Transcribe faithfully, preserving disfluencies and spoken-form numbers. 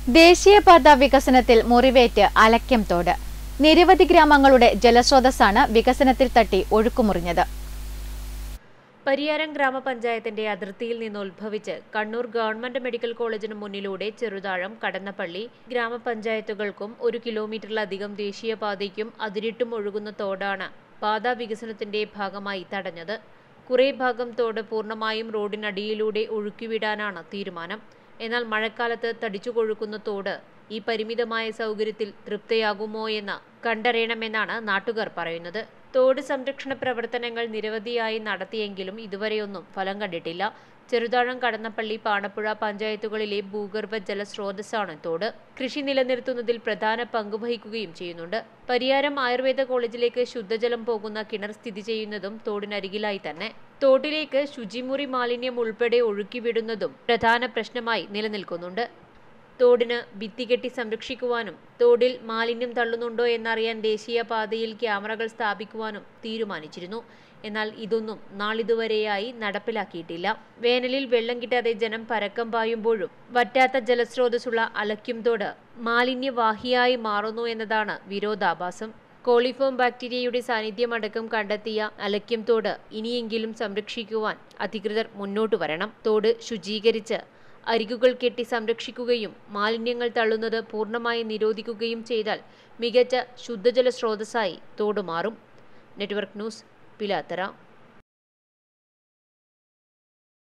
ദേശീയപാത വികസനത്തിൽ മുറിവേറ്റ് അലക്യം തോട്. നിരവധി ഗ്രാമങ്ങളുടെ ജലസ്രോതസ്സാണ് വികസനത്തിൽ തട്ടി ഒഴുക്കുമുറിഞ്ഞത്. പരിയാരം ഗ്രാമപഞ്ചായത്തിന്റെ അതിർത്തിയിൽ നിന്ന് ഉത്ഭവിച്ച് കണ്ണൂർ ഗവൺമെന്റ് മെഡിക്കൽ കോളേജിന് മുന്നിലൂടെ ചെറുതാഴം, കടന്നപ്പള്ളി ഗ്രാമപഞ്ചായത്തുകൾക്കും ഒരു കിലോമീറ്ററിലധികം ദേശീയപാതയ്ക്കും അതിരിട്ടും ഒഴുകുന്ന തോടാണ് പാതാ വികസനത്തിന്റെ ഭാഗമായി തടഞ്ഞത്. കുറേ ഭാഗം തോട് പൂർണ്ണമായും റോഡിനടിയിലൂടെ ഒഴുക്കിവിടാനാണ് തീരുമാനം. എന്നാൽ മഴക്കാലത്ത് തടിച്ചുകൊഴുക്കുന്ന തോട് ഈ പരിമിതമായ സൗകര്യത്തിൽ തൃപ്തിയാകുമോയെന്ന് കണ്ടറിയണമെന്നാണ് നാട്ടുകാർ പറയുന്നത്. തോട് സംരക്ഷണ പ്രവർത്തനങ്ങൾ നിരവധിയായി നടത്തിയെങ്കിലും ഇതുവരെയൊന്നും ഫലം കണ്ടിട്ടില്ല. ചെറുതാഴം, കടന്നപ്പള്ളി, പാണപ്പുഴ പഞ്ചായത്തുകളിലെ ഭൂഗർഭ ജലസ്രോതസ്സാണ് തോട്. കൃഷി നിലനിർത്തുന്നതിൽ പ്രധാന പങ്ക് വഹിക്കുകയും ചെയ്യുന്നുണ്ട്. പരിയാരം ആയുർവേദ കോളേജിലേക്ക് ശുദ്ധജലം പോകുന്ന കിണർ സ്ഥിതി ചെയ്യുന്നതും തോടിനരികിലായി തന്നെ. തോട്ടിലേക്ക് ശുചിമുറി മാലിന്യം ഉൾപ്പെടെ ഒഴുക്കിവിടുന്നതും പ്രധാന പ്രശ്നമായി നിലനിൽക്കുന്നുണ്ട്. തോടിന് ഭിത്തി കെട്ടി സംരക്ഷിക്കുവാനും തോടിൽ മാലിന്യം തള്ളുന്നുണ്ടോ എന്നറിയാൻ ദേശീയപാതയിൽ ക്യാമറകൾ സ്ഥാപിക്കുവാനും തീരുമാനിച്ചിരുന്നു. എന്നാൽ ഇതൊന്നും നാളിതുവരെയായി നടപ്പിലാക്കിയിട്ടില്ല. വേനലിൽ വെള്ളം കിട്ടാതെ ജനം പരക്കം പായുമ്പോഴും വറ്റാത്ത ജലസ്രോതസ്സുള്ള അലക്യം തോട് മാലിന്യവാഹിയായി മാറുന്നു എന്നതാണ് വിരോധാഭാസം. കോളിഫോം ബാക്ടീരിയയുടെ സാന്നിധ്യമടക്കം കണ്ടെത്തിയ അലക്യം തോട് ഇനിയെങ്കിലും സംരക്ഷിക്കുവാൻ അധികൃതർ മുന്നോട്ടു വരണം. തോട് ശുചീകരിച്ച് അരികുകൾ കെട്ടി സംരക്ഷിക്കുകയും മാലിന്യങ്ങൾ തള്ളുന്നത് പൂർണ്ണമായി നിരോധിക്കുകയും ചെയ്താൽ മികച്ച ശുദ്ധജല സ്രോതസ്സായി തോട് മാറും. Network news, Pilathara.